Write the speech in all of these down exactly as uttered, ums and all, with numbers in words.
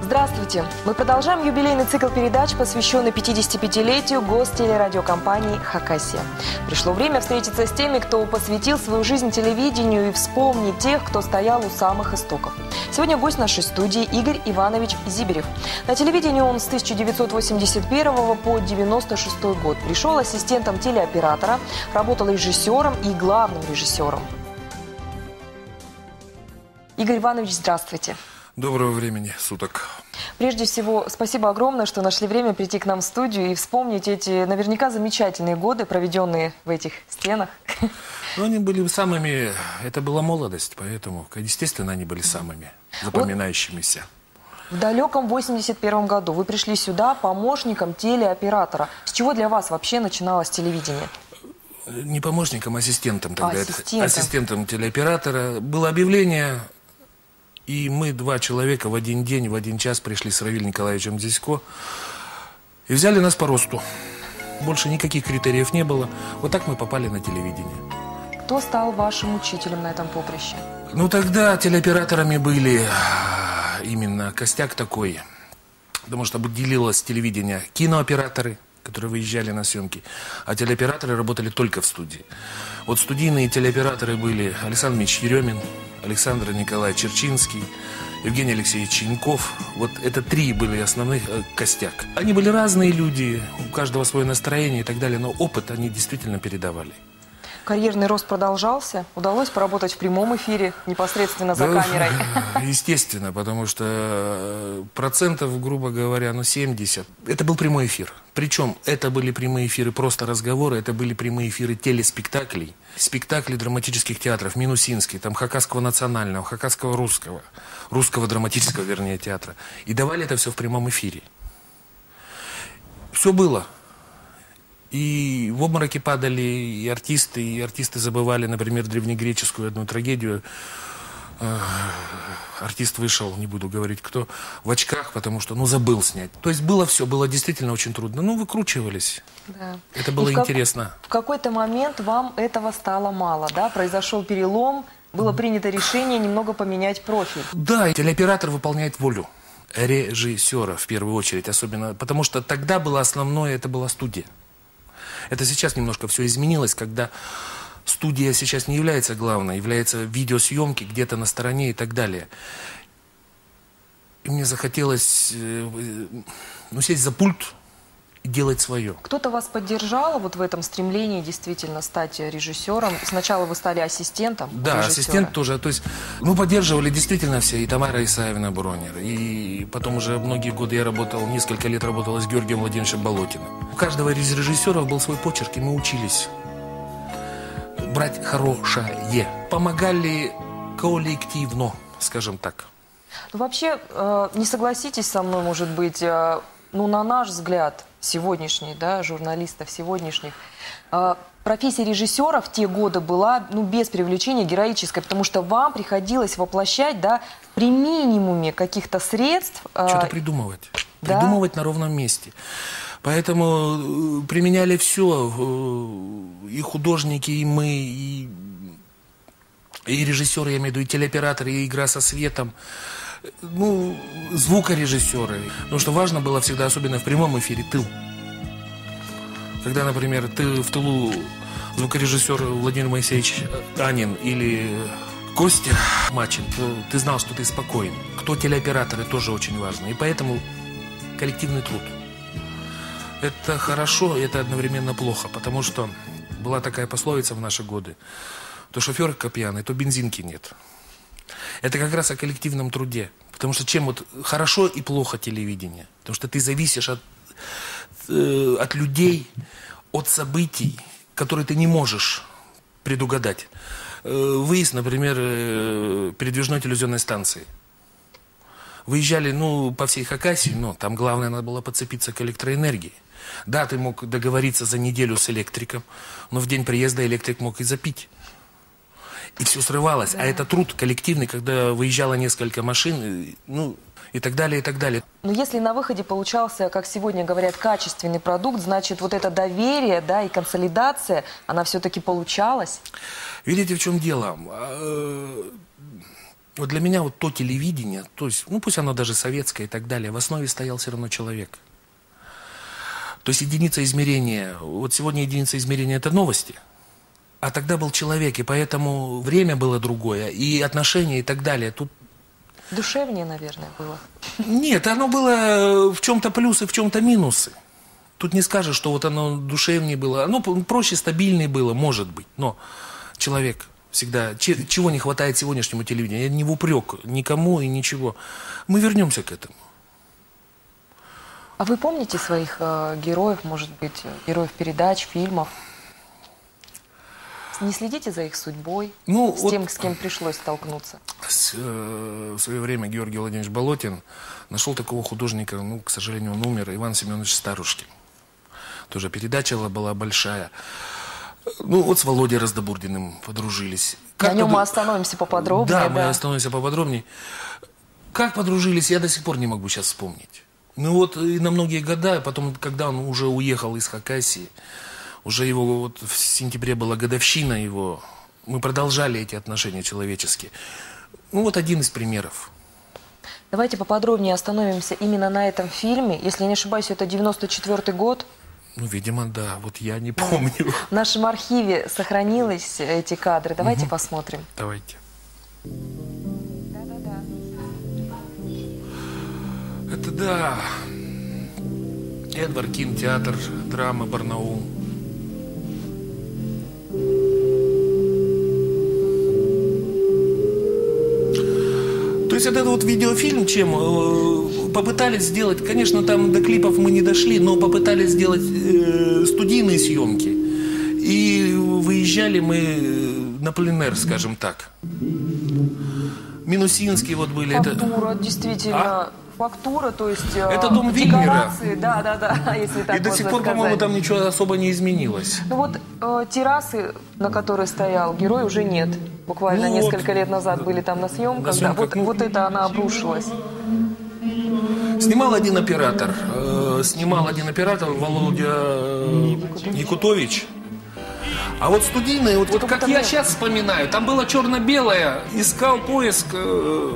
Здравствуйте! Мы продолжаем юбилейный цикл передач, посвященный пятидесятипятилетию гостелерадиокомпании «Хакасия». Пришло время встретиться с теми, кто посвятил свою жизнь телевидению, и вспомнить тех, кто стоял у самых истоков. Сегодня гость нашей студии Игорь Иванович Зиберев. На телевидении он с тысяча девятьсот восемьдесят первого по девяносто шестой год. Пришел ассистентом телеоператора, работал режиссером и главным режиссером. Игорь Иванович, здравствуйте. Доброго времени суток. Прежде всего, спасибо огромное, что нашли время прийти к нам в студию и вспомнить эти наверняка замечательные годы, проведенные в этих стенах. Ну, они были самыми, это была молодость, поэтому, естественно, они были самыми запоминающимися. В далеком восемьдесят первом году вы пришли сюда помощником телеоператора. С чего для вас вообще начиналось телевидение? Не помощником, а ассистентом тогда. Ассистентом. Ассистентом телеоператора. Было объявление... И мы, два человека, в один день, в один час пришли с Равилем Николаевичем Дзисько и взяли нас по росту. Больше никаких критериев не было. Вот так мы попали на телевидение. Кто стал вашим учителем на этом поприще? Ну, тогда телеоператорами были именно костяк такой. Потому что делилось телевидение кинооператоры, которые выезжали на съемки, а телеоператоры работали только в студии. Вот студийные телеоператоры были Александр Ильич Еремин, Александр Николаевич Черчинский, Евгений Алексеевич Чиньков. Вот это три были основных э, костяк. Они были разные люди, у каждого свое настроение и так далее, но опыт они действительно передавали. Карьерный рост продолжался? Удалось поработать в прямом эфире, непосредственно за да, камерой? Естественно, потому что процентов, грубо говоря, ну семьдесят. Это был прямой эфир. Причем это были прямые эфиры просто разговоры, это были прямые эфиры телеспектаклей. Спектакли драматических театров, Минусинский, там Хакасского национального, Хакасского русского, русского драматического, вернее, театра. И давали это все в прямом эфире. Все было. И в обмороки падали и артисты, и артисты забывали, например, древнегреческую одну трагедию. Артист вышел, не буду говорить кто, в очках, потому что, ну, забыл снять. То есть было все, было действительно очень трудно. Ну, выкручивались. Да. Это было в интересно. Как, в какой-то момент вам этого стало мало, да? Произошел перелом, было принято решение немного поменять профиль. Да, телеоператор выполняет волю режиссера в первую очередь, особенно, потому что тогда было основное, это была студия. Это сейчас немножко все изменилось, когда студия сейчас не является главной, является видеосъемки где-то на стороне и так далее. И мне захотелось э, ну, сесть за пульт и делать свое. Кто-то вас поддержал вот в этом стремлении действительно стать режиссером? Сначала вы стали ассистентом Да, режиссера. Ассистент тоже. То есть мы поддерживали действительно все, и Тамара Исаевна Бронер, и потом уже многие годы я работал, несколько лет работал с Георгием Владимировичем Болотиным. У каждого из режиссеров был свой почерк, и мы учились брать хорошее. Помогали коллективно, скажем так. Ну, вообще, э, не согласитесь со мной, может быть, э, ну, на наш взгляд, сегодняшний, да, журналистов сегодняшних, э, профессия режиссера в те годы была, ну, без привлечения, героической, потому что вам приходилось воплощать, да, при минимуме каких-то средств. Э, Что-то придумывать. Да? Придумывать на ровном месте. Поэтому применяли все, и художники, и мы, и, и режиссеры, я имею в виду, и телеоператоры, и игра со светом, ну, звукорежиссеры. Потому что важно было всегда, особенно в прямом эфире, тыл. Когда, например, ты в тылу звукорежиссер Владимир Моисеевич Анин или Костя Мачин, то ты знал, что ты спокоен. Кто телеоператоры, тоже очень важно. И поэтому коллективный труд. Это хорошо, и это одновременно плохо, потому что была такая пословица в наши годы: то шофер как пьяный, то бензинки нет. Это как раз о коллективном труде, потому что чем вот хорошо и плохо телевидение, потому что ты зависишь от, э, от людей, от событий, которые ты не можешь предугадать. Э, выезд, например, э, передвижной телевизионной станции. Выезжали, ну, по всей Хакасии, но там главное надо было подцепиться к электроэнергии. Да, ты мог договориться за неделю с электриком, но в день приезда электрик мог и запить. И все срывалось. Да. А это труд коллективный, когда выезжало несколько машин, ну, и так далее, и так далее. Но если на выходе получался, как сегодня говорят, качественный продукт, значит, вот это доверие, да, и консолидация, она все-таки получалась? Видите, в чем дело? Вот для меня вот то телевидение, то есть, ну пусть оно даже советское и так далее, в основе стоял все равно человек. То есть единица измерения, вот сегодня единица измерения это новости, а тогда был человек, и поэтому время было другое, и отношения и так далее. Тут... Душевнее, наверное, было. Нет, оно было в чем-то плюсы, в чем-то минусы. Тут не скажешь, что вот оно душевнее было, оно проще, стабильнее было, может быть, но человек... Всегда. Чего не хватает сегодняшнему телевидению? Я не в упрек никому и ничего. Мы вернемся к этому. А вы помните своих э, героев, может быть, героев передач, фильмов? Не следите за их судьбой, ну, с вот, тем, с кем пришлось столкнуться? С, э, в свое время Георгий Владимирович Болотин нашел такого художника, ну, к сожалению, он умер, Иван Семенович Старушкин. Тоже передача была большая. Ну, вот с Володей Раздобурдиным подружились. Как На нем мы остановимся поподробнее. Да, да, мы остановимся поподробнее. Как подружились, я до сих пор не могу сейчас вспомнить. Ну вот и на многие года, потом, когда он уже уехал из Хакасии, уже его, вот в сентябре была годовщина его, мы продолжали эти отношения человеческие. Ну вот один из примеров. Давайте поподробнее остановимся именно на этом фильме. Если я не ошибаюсь, это девяносто четвёртый год. Ну, видимо, да. Вот я не помню. В нашем архиве сохранились эти кадры. Давайте угу. посмотрим. Давайте. Да-да-да. Это да. Эдвард кинотеатр, драма, Барнаул. То есть это вот видеофильм, чем попытались сделать, конечно, там до клипов мы не дошли, но попытались сделать э, студийные съемки. И выезжали мы на пленэр, скажем так. Минусинские вот были. Фактура, это... действительно. А? Фактура, то есть это дом декорации, да, да, да, если так и до сих пор, по-моему, там ничего особо не изменилось. Ну вот э, террасы, на которой стоял герой, уже нет. Буквально ну, несколько вот, лет назад были там на съемках. На съемках да, вот, ну, вот это она обрушилась. Снимал один оператор. Э, снимал один оператор, Володя э, Якутович. А вот студийные, вот, вот как я сейчас вспоминаю, там было черно-белое, искал поиск... Э,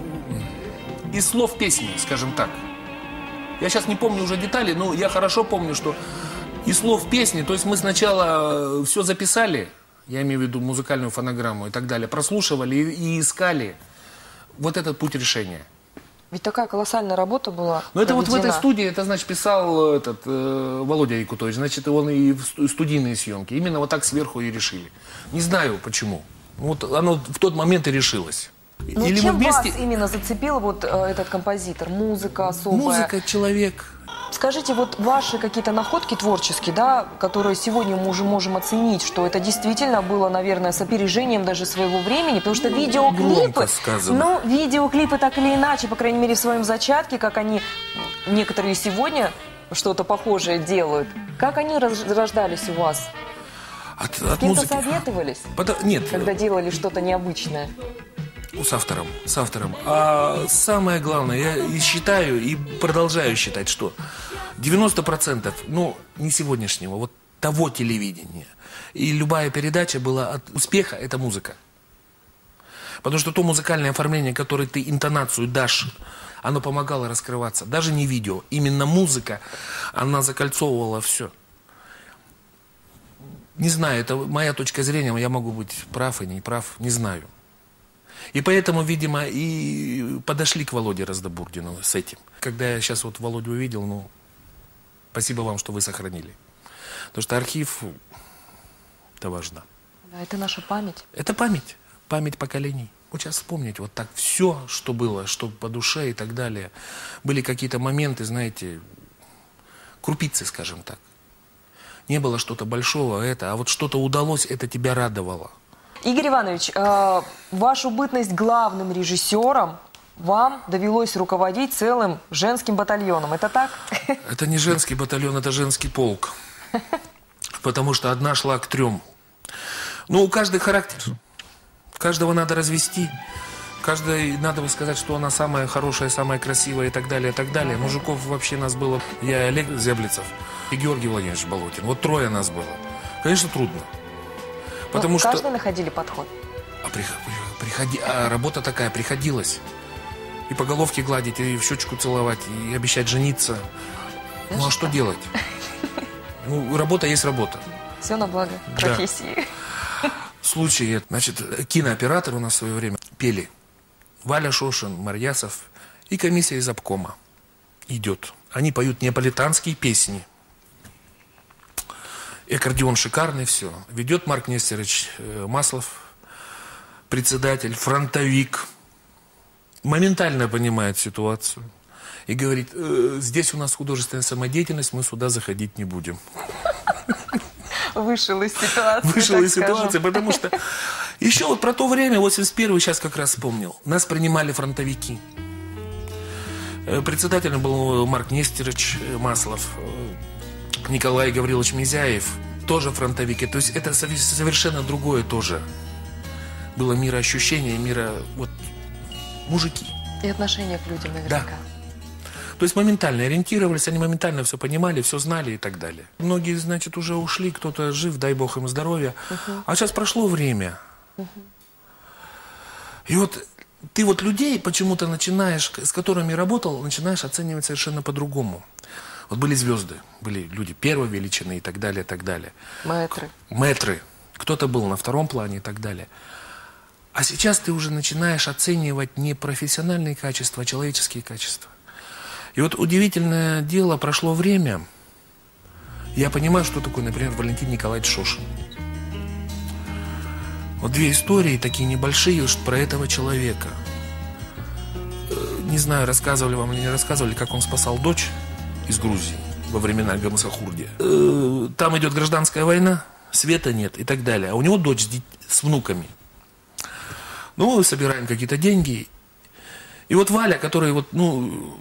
из слов песни, скажем так. Я сейчас не помню уже детали, но я хорошо помню, что из слов песни, то есть мы сначала все записали, я имею в виду музыкальную фонограмму и так далее, прослушивали и, и искали вот этот путь решения. Ведь такая колоссальная работа была. Но это вот в этой студии, это значит писал этот э, Володя Якутович, значит он и в студийные съемки. Именно вот так сверху и решили. Не знаю почему. Вот оно в тот момент и решилось. Ну, Или чем вместе... вас именно зацепил вот э, этот композитор? Музыка особая? Музыка, человек. Скажите, вот ваши какие-то находки творческие, да, которые сегодня мы уже можем оценить, что это действительно было, наверное, с опережением даже своего времени, потому что видеоклипы, ну, видеоклипы так или иначе, по крайней мере, в своем зачатке, как они, некоторые сегодня что-то похожее делают, как они рождались у вас? От, с от кем-то музыки. советовались? Под... Нет. Когда делали что-то необычное? С автором, с автором. А самое главное, я и считаю, и продолжаю считать, что девяносто процентов, ну, не сегодняшнего, вот того телевидения, и любая передача была от успеха, это музыка. Потому что то музыкальное оформление, которое ты интонацию дашь, оно помогало раскрываться. Даже не видео, именно музыка, она закольцовывала все. Не знаю, это моя точка зрения, я могу быть прав и не прав, не знаю. И поэтому, видимо, и подошли к Володе Раздобурдину с этим. Когда я сейчас вот Володю увидел, ну, спасибо вам, что вы сохранили. Потому что архив, это важно. Да, это наша память. Это память, память поколений. Вот сейчас вспомнить вот так все, что было, что по душе и так далее. Были какие-то моменты, знаете, крупицы, скажем так. Не было что-то большого, это, а вот что-то удалось, это тебя радовало. Игорь Иванович, э, вашу бытность главным режиссером вам довелось руководить целым женским батальоном. Это так? Это не женский батальон, это женский полк. Потому что одна шла к трем. Ну, у каждой характер. Каждого надо развести. Каждой надо сказать, что она самая хорошая, самая красивая и так далее, и так далее. Мужиков вообще нас было. Я, Олег Зяблицев и Георгий Владимирович Болотин. Вот трое нас было. Конечно, трудно. Потому ну, что... Каждый находили подход? А, при, приходи, а работа такая, приходилось. И по головке гладить, и в щечку целовать, и обещать жениться. Да, ну а что делать? Ну, работа есть работа. Все на благо профессии. Да. Случай, значит, кинооператоры у нас в свое время пели. Валя Шошин, Марьясов и комиссия из обкома идет. Они поют неаполитанские песни. И аккордеон шикарный, все. Ведет Марк Нестерович Маслов, председатель, фронтовик. Моментально понимает ситуацию. И говорит, э, здесь у нас художественная самодеятельность, мы сюда заходить не будем. Вышел из ситуации. Вышел из ситуации, потому что еще вот про то время, восемьдесят первый, сейчас как раз вспомнил. Нас принимали фронтовики. Председателем был Марк Нестерович Маслов, Николай Гаврилович Мизяев, тоже фронтовики. То есть это совершенно другое тоже. Было мироощущение, мира... Вот, мужики. И отношение к людям наверняка. Да. То есть моментально ориентировались, они моментально все понимали, все знали и так далее. Многие, значит, уже ушли, кто-то жив, дай бог им здоровья. Uh-huh. А сейчас прошло время. Uh-huh. И вот ты вот людей почему-то начинаешь, с которыми работал, начинаешь оценивать совершенно по-другому. Вот были звезды, были люди первой величины и так далее, и так далее. Мэтры. Мэтры. Кто-то был на втором плане и так далее. А сейчас ты уже начинаешь оценивать не профессиональные качества, а человеческие качества. И вот удивительное дело, прошло время, я понимаю, что такое, например, Валентин Николаевич Шошин. Вот две истории, такие небольшие, про этого человека. Не знаю, рассказывали вам или не рассказывали, как он спасал дочь из Грузии во времена Гамсахурди. Там идет гражданская война, света нет и так далее. А у него дочь с, дит... с внуками. Ну, мы собираем какие-то деньги. И вот Валя, который вот, ну,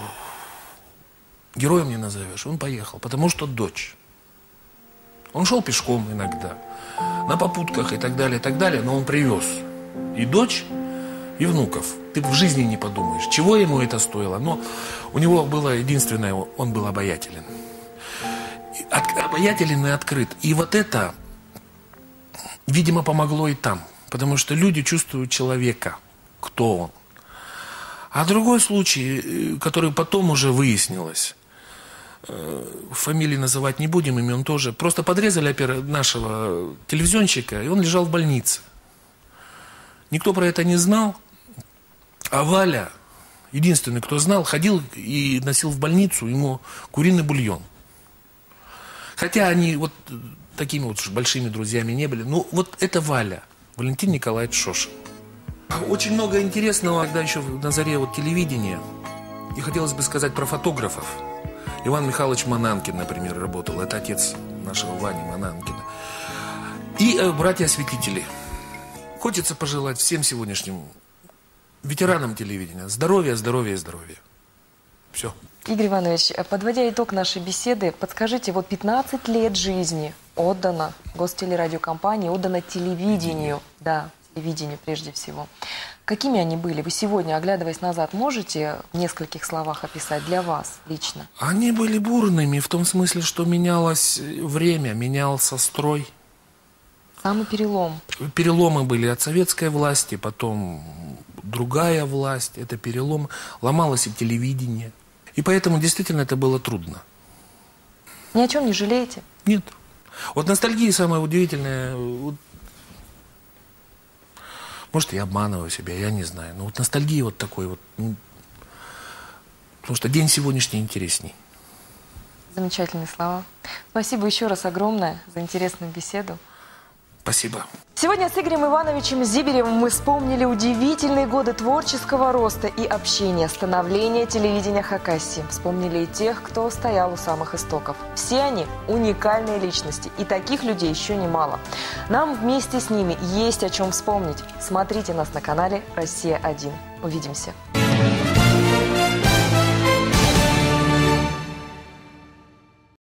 героем не назовешь, он поехал, потому что дочь. Он шел пешком иногда, на попутках и так далее, и так далее, но он привез и дочь, и внуков. Ты в жизни не подумаешь, чего ему это стоило. Но у него было единственное, он был обаятелен. От, обаятелен и открыт. И вот это, видимо, помогло и там. Потому что люди чувствуют человека, кто он. А другой случай, который потом уже выяснилось, фамилии называть не будем, имен тоже, просто подрезали нашего телевизионщика, и он лежал в больнице. Никто про это не знал, а Валя, единственный, кто знал, ходил и носил в больницу ему куриный бульон. Хотя они вот такими вот большими друзьями не были. Ну, вот это Валя. Валентин Николаевич Шошин. Очень много интересного, когда еще на заре вот телевидения. И хотелось бы сказать про фотографов. Иван Михайлович Мананкин, например, работал. Это отец нашего Вани Мананкина. И э, братья-осветители. Хочется пожелать всем сегодняшним ветеранам телевидения здоровья, здоровья, здоровья. Все. Игорь Иванович, подводя итог нашей беседы, подскажите, вот пятнадцать лет жизни отдано гостелерадиокомпании, отдано телевидению, да, телевидению прежде всего. Какими они были? Вы сегодня, оглядываясь назад, можете в нескольких словах описать для вас лично? Они были бурными в том смысле, что менялось время, менялся строй. Самый перелом. Переломы были от советской власти, потом другая власть, это перелом. Ломалось и телевидение. И поэтому действительно это было трудно. Ни о чем не жалеете? Нет. Вот ностальгия самая удивительная. Вот, может, я обманываю себя, я не знаю. Но вот ностальгия вот такой вот. Ну, потому что день сегодняшний интересней. Замечательные слова. Спасибо еще раз огромное за интересную беседу. Спасибо. Сегодня с Игорем Ивановичем Зиберевым мы вспомнили удивительные годы творческого роста и общения, становления телевидения Хакасии. Вспомнили и тех, кто стоял у самых истоков. Все они уникальные личности, и таких людей еще немало. Нам вместе с ними есть о чем вспомнить. Смотрите нас на канале «Россия один». Увидимся.